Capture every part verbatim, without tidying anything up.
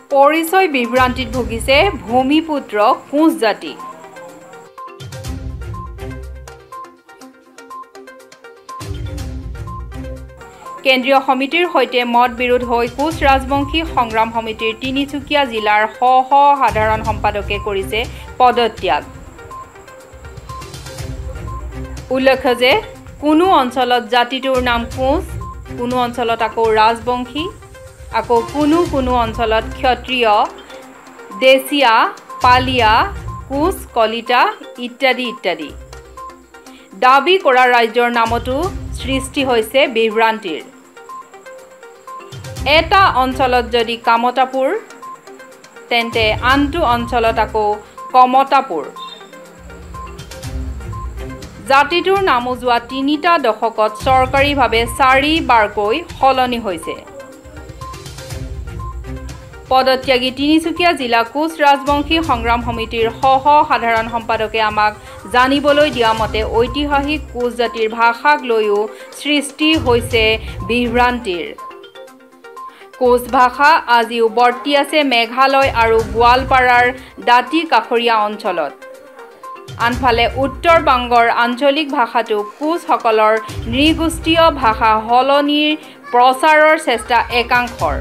পৰিচয় বিভ্ৰান্তিত ভুগিছে ভূমিপুত্ৰ কোচ জাতি। কেন্দ্ৰীয় সমিতিৰ সৈতে মত বিৰোধ হৈ কোচ ৰাজবংশী সংগ্ৰাম সমিতিৰ তিনিচুকীয়া জিলাৰ শ শ সাধাৰণ সম্পাদকে কৰিছে পদত্যাগ। উল্লেখ্য যে কোনো অঞ্চলত জাতিটোৰ নাম কোচ, কোনো অঞ্চলত আকৌ ৰাজবংশী, আকৌ কোনো কোনো অঞ্চলত ক্ষত্ৰিয়, দেশীয়া, পালিয়া, কোচ, কলিতা ইত্যাদি ইত্যাদি। দাবী কৰা ৰাজ্যৰ নামতো সৃষ্টি হৈছে বিভ্ৰান্তিৰ। এটা অঞ্চলত যদি কামতাপুৰ, তেন্তে আনটো অঞ্চলত আকৌ কমতাপুৰ। জাতিটোৰ নামো যোৱা তিনিটা দশকত চৰকাৰীভাৱে চাৰিবাৰকৈ সলনি হৈছে। পদত্যাগী তিনিচুকীয়া জিলা কোচ ৰাজবংশী সংগ্ৰাম সমিতিৰ শ শ সাধাৰণ সম্পাদকে আমাক জানিবলৈ দিয়া মতে ঐতিহাসিক কোচ জাতিৰ ভাষাক লৈও সৃষ্টি হৈছে বিভ্ৰান্তিৰ। কোচ ভাষা আজিও বৰ্তি আছে মেঘালয় আৰু গোৱালপাৰাৰ দাঁতি কাষৰীয়া অঞ্চলত। আনফালে উত্তৰ বংগৰ আঞ্চলিক ভাষাটো কোচসকলৰ নৃগোষ্ঠীয় ভাষা সলনিৰ প্ৰচাৰৰ চেষ্টা একাংশৰ।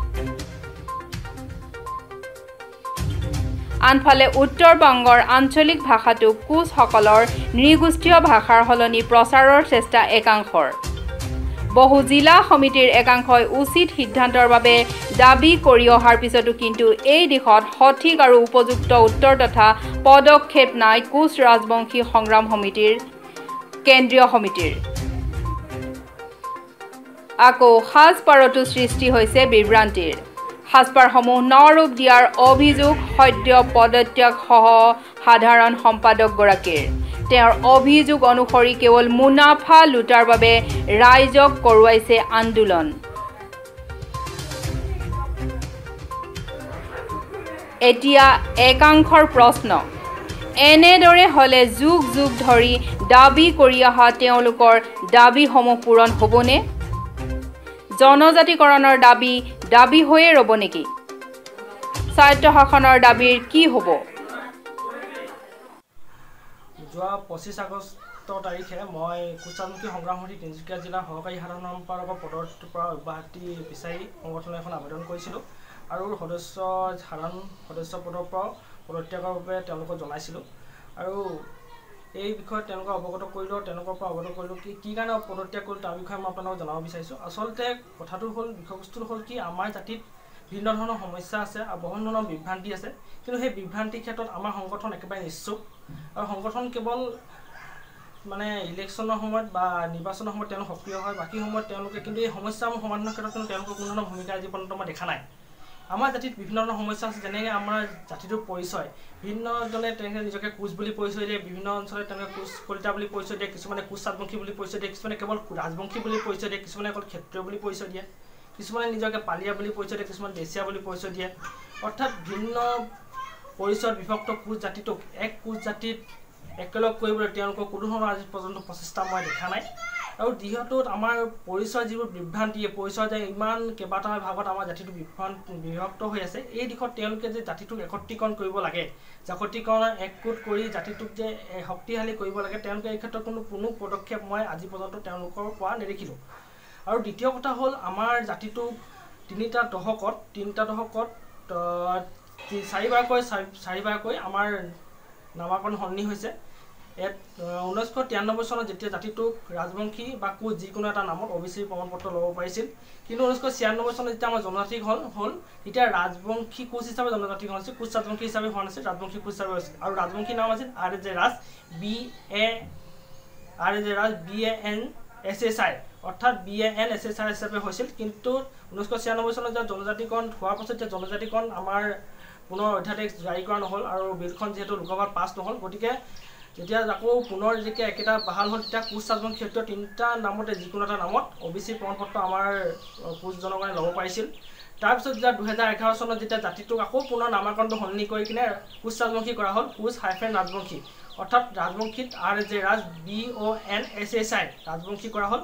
আনফালে উত্তৰ বংগৰ আঞ্চলিক ভাষাটো কোচসকলৰ নৃগোষ্ঠীয় ভাষাৰ সলনি প্ৰচাৰৰ চেষ্টা একাংশৰ। বহু জিলা সমিতিৰ একাংশই উচিত সিদ্ধান্তৰ বাবে দাবী কৰি অহাৰ পিছতো কিন্তু এই দিশত সঠিক আৰু উপযুক্ত উত্তৰ তথা পদক্ষেপ নাই কোচ ৰাজবংশী সংগ্ৰাম সমিতিৰ কেন্দ্ৰীয় সমিতিৰ। আকৌ সাজপাৰতো সৃষ্টি হৈছে বিভ্ৰান্তিৰ। সাজপাৰসমূহ ন ৰূপ দিয়াৰ অভিযোগ সদ্য পদত্যাগ সহ সাধাৰণ সম্পাদকগৰাকীৰ। তেওঁৰ অভিযোগ অনুসৰি কেৱল মুনাফা লুটাৰ বাবে ৰাইজক কৰোৱাইছে আন্দোলন। এতিয়া একাংশৰ প্ৰশ্ন, এনেদৰে হ'লে যুগ যুগ ধৰি দাবী কৰি অহা তেওঁলোকৰ দাবীসমূহ পূৰণ হ'বনে? জনজাতিকৰণৰ দাবী দাবী হৈয়ে ৰ'ব নেকি? স্বায়ত্তশাসনৰ দাবীৰ কি হ'ব? যোৱা পঁচিছ আগষ্ট তাৰিখে মই কোচ ৰাজবংশী সংগ্ৰাম সমিতি তিনিচুকীয়া জিলাৰ সহকাৰী সাধাৰণ সম্পাদকৰ পদৰ পৰা অব্যাহতি বিচাৰি সংগঠনে এখন আবেদন কৰিছিলোঁ আৰু সদস্য সাধাৰণ সদস্য পদৰ পৰা পদত্যাগৰ বাবে তেওঁলোকক জনাইছিলোঁ। আৰু এই বিষয়ত তেওঁলোকক অৱগত কৰিলোঁ, তেওঁলোকৰ পৰা অৱগত কৰিলোঁ কি কি কাৰণে পদত্যাগ কৰিলোঁ তাৰ বিষয়ে মই আপোনালোকক জনাব বিচাৰিছোঁ। আচলতে কথাটো হ'ল, বিষয়বস্তুটো হ'ল কি, আমাৰ জাতিত বিভিন্ন ধৰণৰ সমস্যা আছে আৰু বিভিন্ন ধৰণৰ বিভ্ৰান্তি আছে, কিন্তু সেই বিভ্ৰান্তিৰ ক্ষেত্ৰত আমাৰ সংগঠন একেবাৰে নিশ্চুপ। আৰু সংগঠন কেৱল মানে ইলেকশ্যনৰ সময়ত বা নিৰ্বাচনৰ সময়ত তেওঁলোক সক্ৰিয় হয়, বাকী সময়ত তেওঁলোকে কিন্তু এই সমস্যাসমূহ সমাধানৰ ক্ষেত্ৰত কিন্তু তেওঁলোকৰ কোনো ধৰণৰ ভূমিকা আজি পৰ্যন্ত মই দেখা নাই। আমাৰ জাতিত বিভিন্ন ধৰণৰ সমস্যা আছে, যেনেকৈ আমাৰ জাতিটোৰ পৰিচয়, বিভিন্নজনে তেনেকৈ নিজকে কোচ বুলি পৰিচয় দিয়ে, বিভিন্ন অঞ্চলত তেনেকৈ কোচ কলিতা বুলি পৰিচয় দিয়ে, কিছুমানে কোচ ৰাজবংশী বুলি পৰিচয় দিয়ে, কিছুমানে কেৱল ৰাজবংশী বুলি পৰিচয় দিয়ে, কিছুমানে অকল ক্ষত্ৰিয় বুলি পৰিচয় দিয়ে, কিছুমানে নিজকে পালিয়া বুলি পৰিচয় দিয়ে, কিছুমানে দেশীয়া বুলি পৰিচয় দিয়ে। অৰ্থাৎ ভিন্ন পৰিচয়ত বিভক্ত কোচ জাতিটোক এক কোচ জাতিত একেলগ কৰিবলৈ তেওঁলোকৰ কোনো ধৰণৰ আজি পৰ্যন্ত প্ৰচেষ্টা মই দেখা নাই। আৰু যিহেতুত আমাৰ পৰিচয় যিবোৰ বিভ্ৰান্তি, পৰিচয় যে ইমান কেইবাটা ভাগত আমাৰ জাতিটো বিভ্ৰান্ত বিভক্ত হৈ আছে, এই দিশত তেওঁলোকে যে জাতিটোক একত্ৰীকৰণ কৰিব লাগে, একত্ৰীকৰণৰ একগোট কৰি জাতিটোক যে শক্তিশালী কৰিব লাগে, তেওঁলোকে এই ক্ষেত্ৰত কোনো কোনো পদক্ষেপ মই আজি পৰ্যন্ত তেওঁলোকৰ পৰা নেদেখিলোঁ। আৰু দ্বিতীয় কথা হ'ল, আমাৰ জাতিটোক তিনিটা দশকত তিনিটা দশকত চাৰিবাৰকৈ চাৰিবাৰকৈ আমাৰ নামাকৰণ সলনি হৈছে। এক ঊনৈছশ তিৰান্নব্বৈ চনত যেতিয়া জাতিটোক ৰাজবংশী বা কোচ যিকোনো এটা নামত অ' বি চিৰ প্ৰমাণপত্ৰ ল'ব পাৰিছিল, কিন্তু ঊনৈছশ ছিয়ান্নব্বৈ চনত যেতিয়া আমাৰ জনজাতি হ'ল হ'ল তেতিয়া ৰাজবংশী কোচ হিচাপে জনজাতি হোৱা নাছিল, কোচ ৰাজবংশী হিচাপে হোৱা নাছিল, ৰাজবংশী কোচ হিচাপে হৈছিল। আৰু ৰাজবংশী নাম আছিল R A J Raj B A R A J Raj B A N S S I, অৰ্থাৎ B A N S S I হিচাপে হৈছিল। কিন্তু ঊনৈছশ ছিয়ান্নব্বৈ চনত যেতিয়া জনজাতিকৰণ হোৱাৰ পাছত যেতিয়া জনজাতিকৰণ আমাৰ পুনৰ অধ্যাদেশ জাৰি কৰা নহ'ল আৰু বিলখন যিহেতু লোকসভাত পাছ নহ'ল, গতিকে যেতিয়া আকৌ পুনৰ যেতিয়া একেটা বাহাল হ'ল, তেতিয়া কোচ ৰাজবংশী ক্ষেত্ৰত তিনিটা নামতে যিকোনো এটা নামত অ' বি চি প্ৰমাণপত্ৰ আমাৰ কোচ জনগণে ল'ব পাৰিছিল। তাৰপিছত যেতিয়া দুহেজাৰ এঘাৰ চনত যেতিয়া জাতিটোক আকৌ পুনৰ নামাকৰণটো সলনি কৰি কিনে কোচ ৰাজবংশী কৰা হ'ল, কোচ হাইফেন ৰাজবংশী, অৰ্থাৎ ৰাজবংশীত R A J Raj B O' N S S I Rajbanshi কৰা হ'ল।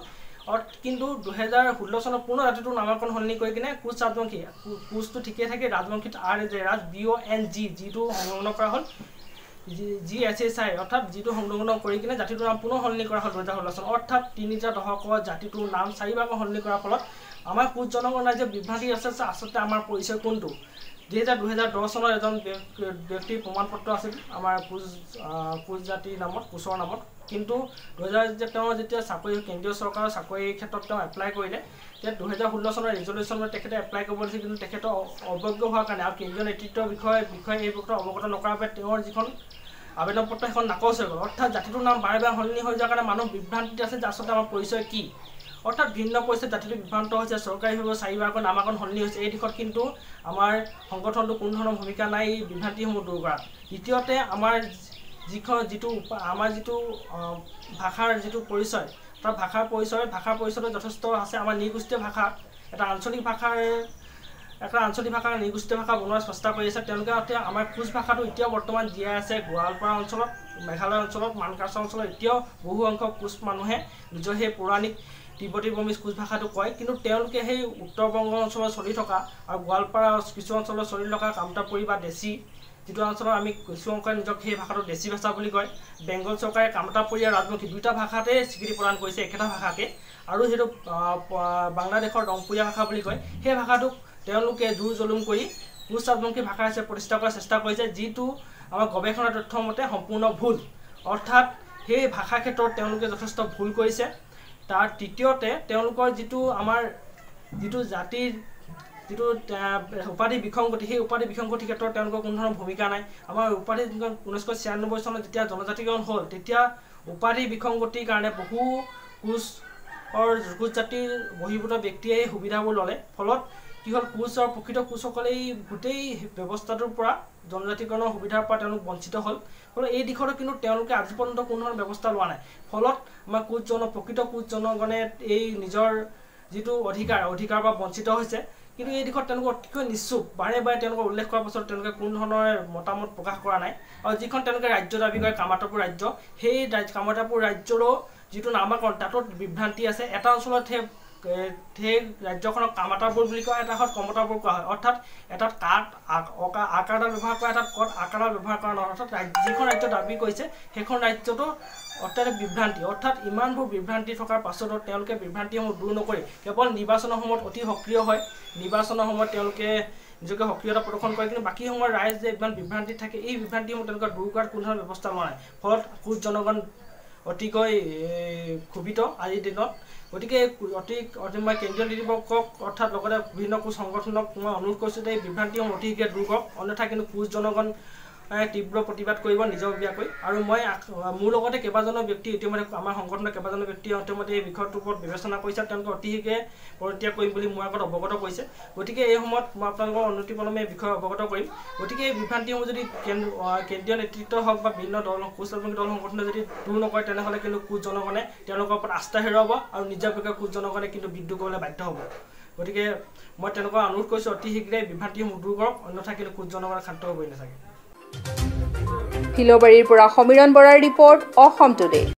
কিন্তু দুহেজাৰ ষোল্ল চনত পুনৰ জাতিটোৰ নামাকৰণ সলনি কৰি কিনে কোচ ৰাজবংশী কোচটো ঠিকে থাকে ৰাজবংশীত R A J Raj B O' N G যিটো সংলগ্ন কৰা হ'ল জি এছ এছ আই অৰ্থাৎ যিটো সংলগ্ন কৰি কিনে জাতিটোৰ নাম পুনৰ সলনি কৰা হ'ল দুহেজাৰ ষোল্ল চনত অৰ্থাৎ তিনিটা দশকত জাতিটোৰ নাম চাৰিবাৰকৈ সলনি কৰাৰ ফলত আমাৰ কোচ জনগণ ৰাজ্য বিভ্ৰান্তি আছে আচলতে আমাৰ পৰিচয় কোনটো যিহেতু দুহেজাৰ দহ চনৰ এজন ব্যক্তিৰ প্ৰমাণপত্ৰ আছিল আমাৰ কোচ কোচ জাতিৰ নামত কোচৰ নামত কিন্তু দুহেজাৰ তেওঁ যেতিয়া চাকৰি কেন্দ্ৰীয় চৰকাৰৰ চাকৰিৰ ক্ষেত্ৰত তেওঁ এপ্লাই কৰিলে তেতিয়া দুহেজাৰ ষোল্ল চনৰ ৰিজলিউশ্যনত তেখেতে এপ্লাই কৰিব লাগিছিল কিন্তু তেখেতৰ অৱজ্ঞ হোৱাৰ কাৰণে আৰু কেন্দ্ৰীয় নেতৃত্বৰ বিষয়ে বিষয়ে এই বিষয়ে অৱগত নকৰাৰ বাবে তেওঁৰ যিখন আবেদন পত্ৰ সেইখন নাকচ হৈ গ'ল অৰ্থাৎ জাতিটোৰ নাম বাৰে বাৰে সলনি হৈ যোৱাৰ কাৰণে মানুহ বিভ্ৰান্তিত আছে যে আচলতে আমাৰ পৰিচয় কি অৰ্থাৎ ভিন্ন পৰিস্থিতিত জাতিটো বিভ্ৰান্ত হৈছে চৰকাৰীভাৱে চাৰিবাৰকৈ নামাকৰণ সলনি হৈছে এই দিশত কিন্তু আমাৰ সংগঠনটো কোনো ধৰণৰ ভূমিকা নাই এই বিভ্ৰান্তিসমূহ দূৰ কৰাত দ্বিতীয়তে আমাৰ যিখন যিটো আমাৰ যিটো ভাষাৰ যিটো পৰিচয় তাৰ ভাষাৰ পৰিচয় ভাষাৰ পৰিচয়টো যথেষ্ট আছে আমাৰ নৃগোষ্ঠীয় ভাষা এটা আঞ্চলিক ভাষাৰ এটা আঞ্চলিক ভাষা নৃগোষ্ঠীয় ভাষা বনোৱাৰ চেষ্টা কৰি আছে তেওঁলোকে আমাৰ কোচ ভাষাটো এতিয়াও বৰ্তমান জীয়াই আছে গোৱালপাৰা অঞ্চলত মেঘালয় অঞ্চলত মানকাচা অঞ্চলত এতিয়াও বহু সংখ্যক কোচ মানুহে নিজৰ সেই পৌৰাণিক তিব্বতী ভূমিজ কোচ ভাষাটো কয় কিন্তু তেওঁলোকে সেই উত্তৰবংগ অঞ্চলত চলি থকা আৰু গোৱালপাৰা কিছু অঞ্চলত চলি থকা কামতাপুৰী বা দেশী যিটো অঞ্চলত আমি কিছু অংশই নিজক সেই ভাষাটো দেশী ভাষা বুলি কয় বেংগল চৰকাৰে কামতাপুৰী আৰু ৰাজবংশী দুটা ভাষাতে স্বীকৃতি প্ৰদান কৰিছে একেটা ভাষাকে আৰু সেইটো বাংলাদেশৰ ৰংপুৰীয়া ভাষা বুলি কয় সেই ভাষাটোক তেওঁলোকে জোৰ জুলুম কৰি কোচ ৰাজবংশী ভাষা হিচাপে প্ৰতিষ্ঠা কৰাৰ চেষ্টা কৰিছে যিটো আমাৰ গৱেষণা তথ্য মতে সম্পূৰ্ণ ভুল অৰ্থাৎ সেই ভাষা ক্ষেত্ৰত তেওঁলোকে যথেষ্ট ভুল কৰিছে তাৰ তৃতীয়তে তেওঁলোকৰ যিটো আমাৰ যিটো জাতিৰ যিটো উপাধি বিসংগতি সেই উপাধি বিসংগতিৰ ক্ষেত্ৰত তেওঁলোকৰ কোনো ধৰণৰ ভূমিকা নাই আমাৰ উপাধি ঊনৈছশ ছিয়ান্নব্বৈ চনত যেতিয়া জনজাতিকৰণ হ'ল তেতিয়া উপাধি বিসংগতিৰ কাৰণে বহু কোচৰ কোচ জাতিৰ বহিৰ্ভূত ব্যক্তিয়ে এই সুবিধাবোৰ ল'লে ফলত কি হ'ল কোচৰ প্ৰকৃত কোচসকলে এই গোটেই ব্যৱস্থাটোৰ পৰা জনজাতিকৰণৰ সুবিধাৰ পৰা তেওঁলোক বঞ্চিত হ'ল ফলত এই দিশতো কিন্তু তেওঁলোকে আজি পৰ্যন্ত কোনো ধৰণৰ ব্যৱস্থা লোৱা নাই ফলত আমাৰ কোচ জন প্ৰকৃত কোচ জনগণে এই নিজৰ যিটো অধিকাৰ অধিকাৰৰ পৰা বঞ্চিত হৈছে কিন্তু এই দিশত তেওঁলোকে অতিকৈ নিশ্চুপ বাৰে বাৰে তেওঁলোকৰ উল্লেখ কৰাৰ পাছত তেওঁলোকে কোনো ধৰণৰ মতামত প্ৰকাশ কৰা নাই আৰু যিখন তেওঁলোকে ৰাজ্য দাবী কৰে কামতাপুৰ ৰাজ্য সেই কামতাপুৰ ৰাজ্যৰো যিটো নামাকৰণ তাতো বিভ্ৰান্তি আছে এটা অঞ্চলত সেই সেই ৰাজ্যখনক কামতাপুৰ বুলি কয় এটা হত কমতাপুৰ কোৱা হয় অৰ্থাৎ এটাত কাট আকাৰডাল ব্যৱহাৰ কৰা এটাত কট আকাৰডাল ব্যৱহাৰ কৰা নহয় অৰ্থাৎ যিখন ৰাজ্য দাবী কৰিছে সেইখন ৰাজ্যটো অত্যাধিক বিভ্ৰান্তি অৰ্থাৎ ইমানবোৰ বিভ্ৰান্তি থকাৰ পাছতো তেওঁলোকে বিভ্ৰান্তিসমূহ দূৰ নকৰি কেৱল নিৰ্বাচনৰ সময়ত অতি সক্ৰিয় হয় নিৰ্বাচনৰ সময়ত তেওঁলোকে নিজকে সক্ৰিয়তা প্ৰদৰ্শন কৰে কিন্তু বাকী সময়ত ৰাইজ যে ইমান বিভ্ৰান্তিত থাকে এই বিভ্ৰান্তিসমূহ তেওঁলোকে দূৰ কৰাৰ কোনো ধৰণৰ ব্যৱস্থা লোৱা নাই ফলত কোচ জনগণ অতিকৈ ক্ষোভিত আজিৰ দিনত গতিকে অতি অতি মই কেন্দ্ৰীয় নেতৃবৰ্গক অৰ্থাৎ লগতে বিভিন্ন কোচ সংগঠনক মই অনুৰোধ কৰিছোঁ যে এই বিভ্ৰান্তিসমূহ অতি শীঘ্ৰে দূৰ কৰক অন্যথা কিন্তু কোচ জনগণ তীব্ৰ প্ৰতিবাদ কৰিব নিজাববীয়াকৈ আৰু মই মোৰ লগতে কেইবাজনো ব্যক্তি ইতিমধ্যে আমাৰ সংগঠনৰ কেইবাজনো ব্যক্তিয়ে ইতিমধ্যে এই বিষয়টোৰ ওপৰত বিবেচনা কৰিছে তেওঁলোকে অতি শীঘ্ৰে পৰিত্যাগ কৰিম বুলি মোৰ আগত অৱগত কৰিছে গতিকে এই সময়ত মই আপোনালোকৰ অনুমতিক্ৰমে এই বিষয়ে অৱগত কৰিম গতিকে এই বিভ্ৰান্তিসমূহ যদি কেন্দ্ৰীয় নেতৃত্ব হওক বা বিভিন্ন দল কোচ ৰাজনৈতিক দল সংগঠনে যদি দূৰ নকৰে তেনেহ'লে কিন্তু কোচ জনগণে তেওঁলোকৰ ওপৰত আস্থা হেৰুৱাব আৰু নিজাববীয়াকৈ কোচ জনগণে কিন্তু বিদ্ৰোহ কৰিবলৈ বাধ্য হ'ব গতিকে মই তেনেকুৱা অনুৰোধ কৰিছোঁ অতি শীঘ্ৰে বিভ্ৰান্তিসমূহ দূৰ কৰক অন্যথা কিন্তু কোচ জনগণে শান্ত হ'বই নাথাকে ফিলবাৰীৰ পৰা সমীৰণ বৰাৰ ৰিপৰ্ট অসম টুডে।